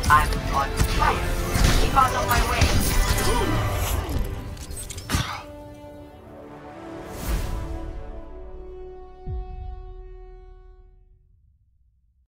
I'm on fire. Keep out of my way.